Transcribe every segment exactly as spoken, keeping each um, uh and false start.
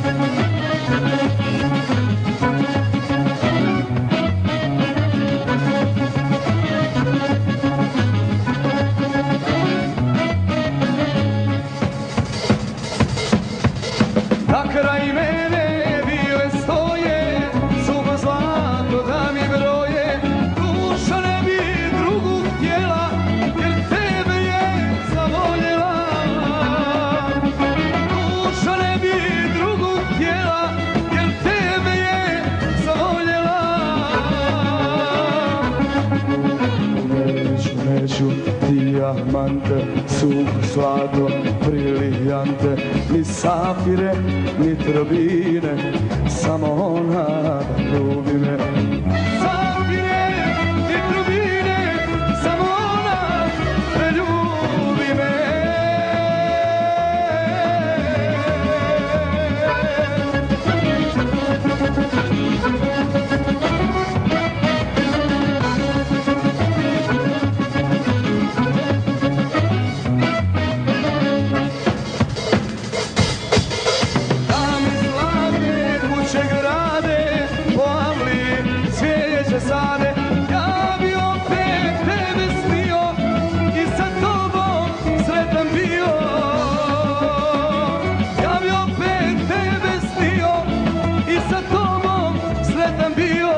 Na kraj mene vile stoje, zuba zlato da mi broje. Duša ne bi drugu htjela, jer tebe je zavoljela. Duša ne bi drugu htjela, jer tebe je zavoljela. Neću, neću dijamante, suho zlato, brilijante, ni safire, ni trobine, samo ona da ljubi me. Safire, ni trobine, samo ona da ljubi me. Sade, ja bi opet tebe snio i sa tobom sretan bio. Ja bi opet tebe snio i sa tobom sretan bio.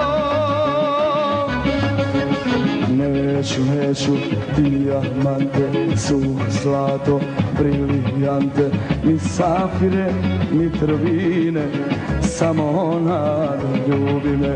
Neću, neću dijamante, suho zlato, brilijante, ni safire, ni trobine, samo ona da ljubi me.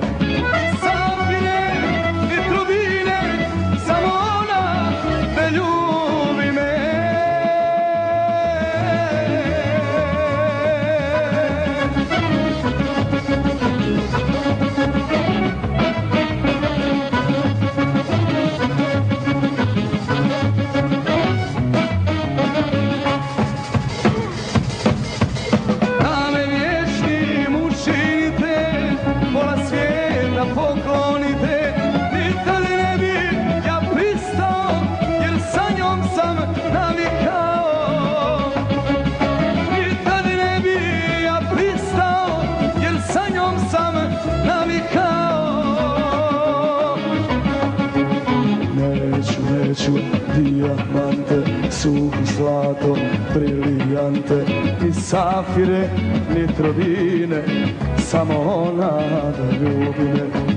Poklonite, nikad ne bi ja pristao, jer sa njom sam navikao. Nikad ne bi ja pristao, jer sa njom sam navikao. Neću, neću dijamante, suho zlato, brilijante, ni safire, ni trobine, samo ona da ljubi me.